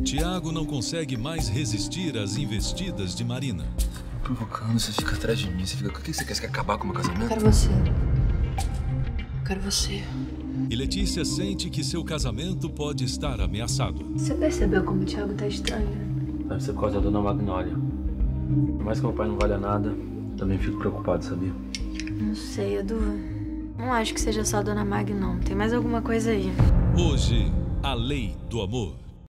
Tiago não consegue mais resistir às investidas de Marina. Provocando, você fica atrás de mim. Você fica... O que você quer? Você quer acabar com o meu casamento? Eu quero você. Eu quero você. E Letícia sente que seu casamento pode estar ameaçado. Você percebeu como o Thiago tá estranho? Deve ser por causa da dona Magnólia. Por mais que meu pai não valha nada, também fico preocupado, sabia? Não sei, Edu. Não acho que seja só a dona Mag, não. Tem mais alguma coisa aí. Hoje, a lei do amor.